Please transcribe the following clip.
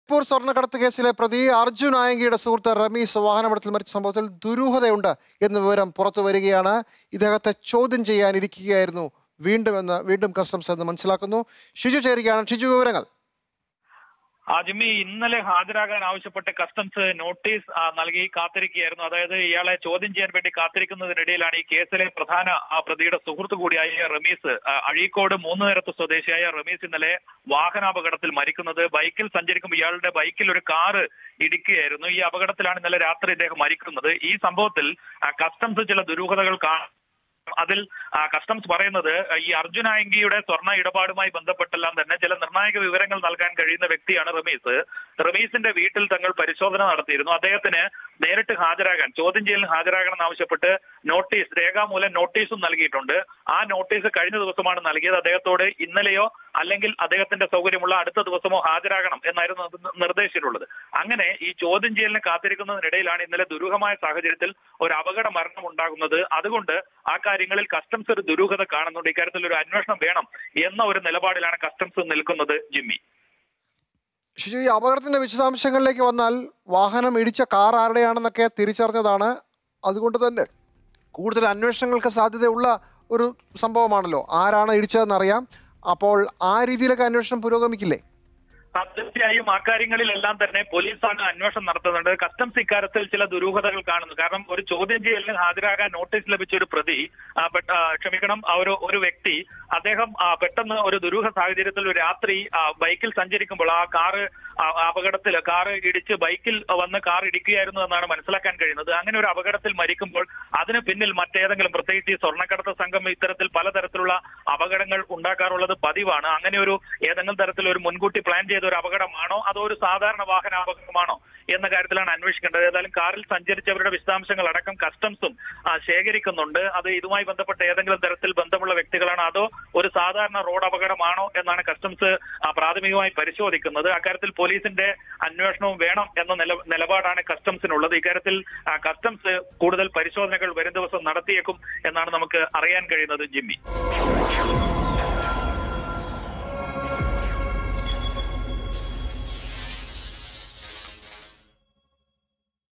കരിപ്പൂർ സ്വർണ്ണക്കടത്ത് കേസിലെ പ്രതി അർജുൻ ആയങ്കിയുടെ സുഹൃത്ത് റമീസ് വാഹനാപകടത്തിൽ മരിച്ച സംഭവത്തിൽ ദുരൂഹതയുണ്ട് എന്ന വിവരം പുറത്തു വരികയാണ്. ഇദ്ദേഹത്തെ ചോദ്യം ചെയ്യാനിരിക്കുകയായിരുന്നു വീണ്ടും കസ്റ്റംസ് എന്ന് മനസ്സിലാക്കുന്നു. ഷിജു ചേരുകയാണ്. ഷിജു, വിവരങ്ങൾ. ജിമ്മി, ഇന്നലെ ഹാജരാകാൻ ആവശ്യപ്പെട്ട് കസ്റ്റംസ് നോട്ടീസ് നൽകി കാത്തിരിക്കുകയായിരുന്നു. അതായത് ഇയാളെ ചോദ്യം ചെയ്യാൻ വേണ്ടി കാത്തിരിക്കുന്നതിനിടയിലാണ് ഈ കേസിലെ പ്രധാന പ്രതിയുടെ സുഹൃത്തു കൂടിയായ റമീസ്, അഴീക്കോട് മൂന്നുനേരത്ത് സ്വദേശിയായ റമീസ് ഇന്നലെ വാഹനാപകടത്തിൽ മരിക്കുന്നത്. ബൈക്കിൽ സഞ്ചരിക്കുമ്പോൾ ഇയാളുടെ ബൈക്കിൽ ഒരു കാറ് ഇടിക്കുകയായിരുന്നു. ഈ അപകടത്തിലാണ് ഇന്നലെ രാത്രി ഇദ്ദേഹം മരിക്കുന്നത്. ഈ സംഭവത്തിൽ കസ്റ്റംസ് ചില ദുരൂഹതകൾ അതിൽ കസ്റ്റംസ് പറയുന്നത് ഈ അർജുൻ ആയങ്കിയുടെ സ്വർണ്ണ ഇടപാടുമായി ബന്ധപ്പെട്ടെല്ലാം തന്നെ ചില നിർണായക വിവരങ്ങൾ നൽകാൻ കഴിയുന്ന വ്യക്തിയാണ് റമീസ്. റമീസിന്റെ വീട്ടിൽ തങ്ങൾ പരിശോധന നടത്തിയിരുന്നു. അദ്ദേഹത്തിന് നേരിട്ട് ഹാജരാകാൻ, ചോദ്യം ചെയ്യലിന് ഹാജരാകണമെന്ന് ആവശ്യപ്പെട്ട് നോട്ടീസ്, രേഖാമൂലം നോട്ടീസും നൽകിയിട്ടുണ്ട്. ആ നോട്ടീസ് കഴിഞ്ഞ ദിവസമാണ് നൽകിയത്. അദ്ദേഹത്തോട് ഇന്നലെയോ അല്ലെങ്കിൽ അദ്ദേഹത്തിന്റെ സൗകര്യമുള്ള അടുത്ത ദിവസമോ ഹാജരാകണം എന്നായിരുന്നു നിർദ്ദേശിച്ചിട്ടുള്ളത്. അങ്ങനെ ഈ ചോദ്യം ചെയ്യലിന് കാത്തിരിക്കുന്നതിനിടയിലാണ് ഇന്നലെ ദുരൂഹമായ സാഹചര്യത്തിൽ ഒരു അപകട മരണം ഉണ്ടാകുന്നത്. അതുകൊണ്ട് ആ കാര്യങ്ങളിൽ കസ്റ്റംസ് ഒരു ദുരൂഹത കാണുന്നുണ്ട്. ഇക്കാര്യത്തിൽ ഒരു അന്വേഷണം വേണം എന്ന ഒരു നിലപാടിലാണ് കസ്റ്റംസ് നിൽക്കുന്നത്. ജിമ്മി, ഷിജു, ഈ അപകടത്തിന്റെ വിശദാംശങ്ങളിലേക്ക് വന്നാൽ വാഹനം ഇടിച്ച കാർ ആരുടെയാണെന്നൊക്കെ തിരിച്ചറിഞ്ഞതാണ്. അതുകൊണ്ട് തന്നെ കൂടുതൽ അന്വേഷണങ്ങൾക്ക് സാധ്യതയുള്ള ഒരു സംഭവമാണല്ലോ. ആരാണ് ഇടിച്ചതെന്നറിയാം. അപ്പോൾ ആ രീതിയിലൊക്കെ അന്വേഷണം പുരോഗമിക്കില്ലേ? തീർച്ചയായും ആ കാര്യങ്ങളിലെല്ലാം തന്നെ പോലീസാണ് അന്വേഷണം നടത്തുന്നുണ്ട്. കസ്റ്റംസ് ഇക്കാര്യത്തിൽ ചില ദുരൂഹതകൾ കാണുന്നു. കാരണം ഒരു ചോദ്യം ചെയ്യലിന് ഹാജരാകാൻ നോട്ടീസ് ലഭിച്ച ഒരു പ്രതി, ഒരു വ്യക്തി, അദ്ദേഹം പെട്ടെന്ന് ഒരു ദുരൂഹ സാഹചര്യത്തിൽ ഒരു രാത്രി ബൈക്കിൽ സഞ്ചരിക്കുമ്പോൾ ആ കാറ് ഇടിച്ച് ബൈക്കിൽ വന്ന് കാർ ഇടിക്കുകയായിരുന്നു എന്നാണ് മനസ്സിലാക്കാൻ കഴിയുന്നത്. അങ്ങനെ ഒരു അപകടത്തിൽ മരിക്കുമ്പോൾ അതിന് പിന്നിൽ മറ്റേതെങ്കിലും, പ്രത്യേകിച്ച് ഈ സ്വർണ്ണക്കടത്ത് സംഘം ഇത്തരത്തിൽ പലതരത്തിലുള്ള അപകടങ്ങൾ ഉണ്ടാക്കാറുള്ളത് പതിവാണ്. അങ്ങനെ ഏതെങ്കിലും തരത്തിൽ ഒരു മുൻകൂട്ടി പ്ലാൻ ചെയ്ത ഒരു അപകടമാണോ അതോ ഒരു സാധാരണ വാഹന അപകടമാണോ എന്ന കാര്യത്തിലാണ് അന്വേഷിക്കേണ്ടത്. ഏതായാലും കാറിൽ സഞ്ചരിച്ചവരുടെ വിശദാംശങ്ങൾ അടക്കം കസ്റ്റംസും ശേഖരിക്കുന്നുണ്ട്. അത് ഇതുമായി ബന്ധപ്പെട്ട ഏതെങ്കിലും തരത്തിൽ ബന്ധമുള്ള വ്യക്തികളാണോ അതോ ഒരു സാധാരണ റോഡ് അപകടമാണോ എന്നാണ് കസ്റ്റംസ് പ്രാഥമികമായി പരിശോധിക്കുന്നത്. അക്കാര്യത്തിൽ പോലീസിന്റെ അന്വേഷണവും വേണം എന്ന നിലപാടാണ് കസ്റ്റംസിനുള്ളത്. ഇക്കാര്യത്തിൽ കസ്റ്റംസ് കൂടുതൽ പരിശോധനകൾ വരും ദിവസം നടത്തിയേക്കും എന്നാണ് നമുക്ക് അറിയാൻ കഴിയുന്നത്. ജിമ്മി.